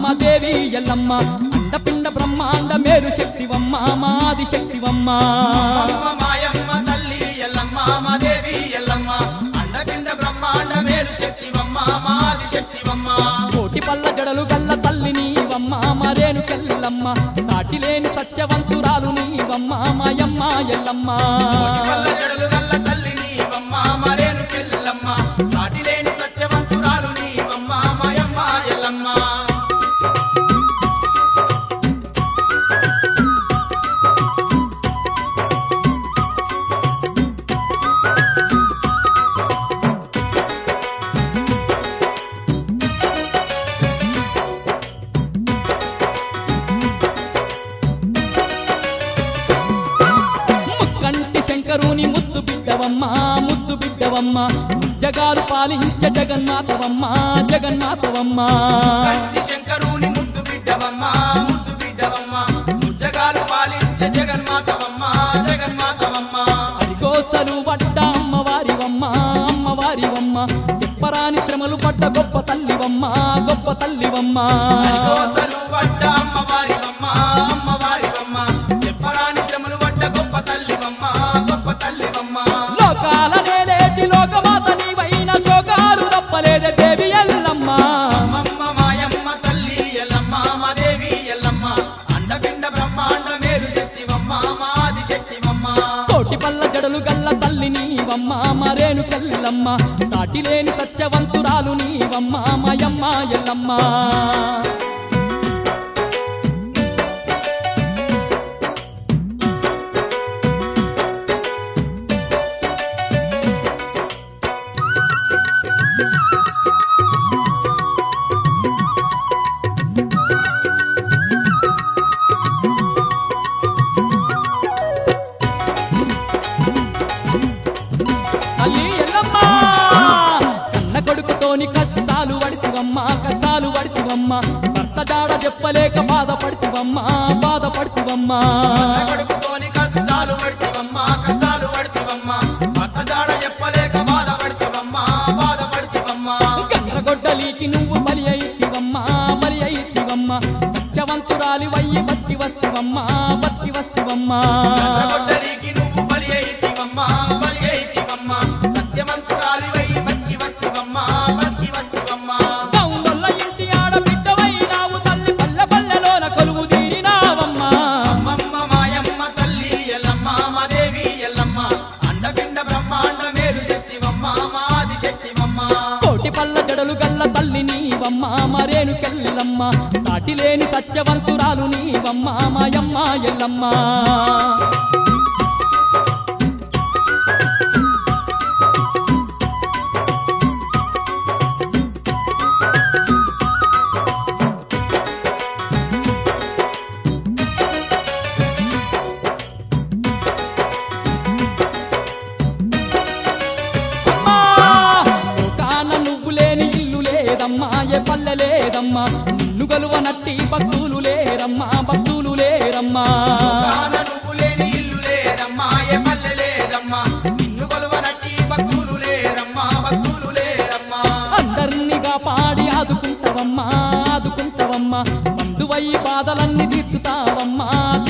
దేవి ఎల్లమ్మ అండపిండ బ్రహ్మాండ మేరు శక్తివమ్మ మాది శక్తివమ్మ మాయమ్మ తల్లి ఎల్లమ్మ మా దేవి ఎల్లమ్మ అండపిండ బ్రహ్మాండ మేరు శక్తివమ్మ మాది శక్తివమ్మ కోటి పల్ల జడలు గల్ల తల్లి నీవమ్మ మరేను కెల్లమ్మ సాటి లేని సత్యవంతురాలు నీవమ్మ మాయమ్మ ఎల్లమ్మ జడలు గల్ల తల్లి నీవమ్మ మరేను కెల్లమ్మ సాటి లేని సత్యవంతురాలు నీవమ్మ మాయమ్మ ఎల్లమ్మ శంకరుని ముద్దు బిడ్డవమ్మ జగాలు పాలించ జగన్మాతవమ్మ జగన్మాతవమ్మ శంకరుని ముద్దు బిడ్డవమ్మ జగాలు పాలించ జగన్మాతవమ్మ జగన్మాతవమ్మ అరిగోసలు పడ్డ అమ్మవారివమ్మ చెప్పరాని శ్రమలు పడ్డ గొప్ప తల్లివమ్మ అరిగోసలు పడ్డ అమ్మవారివమ్మ చెప్పరాని శ్రమలు పడ్డ గొప్ప తల్లివమ్మ లోకాల నేలేటి లోకమాత నీవైన శోకాలు తప్పలేదే దేవి ఎల్లమ్మ మాయమ్మ తల్లి ఎల్లమ్మ మా దేవి ఎల్లమ్మ అండపిండ బ్రహ్మాండ మేరు శక్తివమ్మ మాది శక్తివమ్మ కోటి పల్ల జడలు గల్ల తల్లి నీవమ్మ మరేను కెల్లమ్మ సాటి లేని సత్యవంతురాలు నీవమ్మ మాయమ్మ ఎల్లమ్మ కష్టాలు పడితివమ్మ భర్త జాడ చెప్పలేక బాధపడితివమ్మ కష్టాలు పడితివమ్మ భర్త జాడ చెప్పలేక బాధపడితివమ్మ గండ్రగొడ్డలికి నువ్వు బలి అయితివమ్మ సత్యవంతురాలి వయ్యి బతికి వస్తివమ్మ గండ్రగొడ్డలికి నువ్వు బలి అయితివమ్మ సత్యవంతురాలి వయ్యి బతికి వస్తివమ్మ గౌండొల్ల ఇంటి ఆడబిడ్డవై నావు తల్లి పల్లె పల్లెలోన కొలువు తీరినావమ్మ మాయమ్మ తల్లి ఎల్లమ్మ మా దేవి ఎల్లమ్మ అండపిండ బ్రహ్మాండ మేరు శక్తివమ్మ మాది శక్తివమ్మ కోటి పల్ల జడలు గల్ల తల్లి నీవమ్మ మరేను కెల్లమ్మ సాటి లేని సత్యవంతురాలు నీవమ్మ మాయమ్మ ఎల్లమ్మ ఏ పల్లె లేదమ్మా నిన్ను గలువనట్టి భక్తులు లేరమ్మా నువ్వు లేని ఇల్లు లేదమ్మా ఏ పల్లె లేదమ్మా నిన్ను గలువనట్టి భక్తులు లేరమ్మా అందరినీ కాపాడి ఆదుకుంటావమ్మా బంధువై బాధలన్నీ తీర్చుతావమ్మా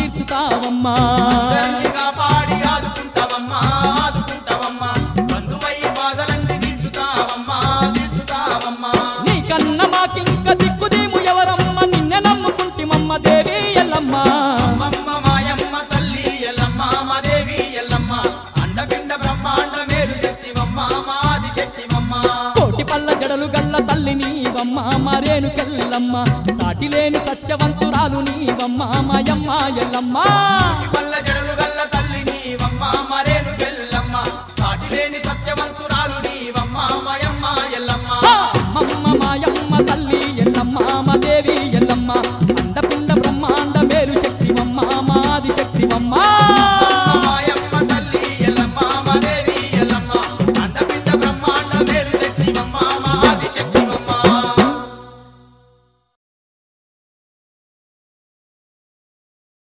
అందరినీ కాపాడి ఆదుకుంటావమ్మా బంధువై బాధలన్నీ తీర్చుతావమ్మా నీకన్న మాకింక దిక్కుదేము ఎవరమ్మ నిన్నే నమ్ముకుంటిమమ్మ దేవి ఎల్లమ్మ మాయమ్మ తల్లి ఎల్లమ్మ మా దేవి ఎల్లమ్మ అండపిండ బ్రహ్మాండ మేరు శక్తివమ్మ మాది శక్తివమ్మ కోటి పల్ల జడలు గల్ల తల్లి నీవమ్మ మరేను కెల్లమ్మ సాటి లేని సత్యవంతురాలు నీవమ్మ మాయమ్మ ఎల్లమ్మ పల్ల జడలు గల్ల తల్లి నీవమ్మ మరేను కెల్లమ్మ సాటి లేని సత్యవంతురాలు నీవమ్మ మాయమ్మ ఎల్లమ్మ మాయమ్మ తల్లి ఎల్లమ్మ మా దేవి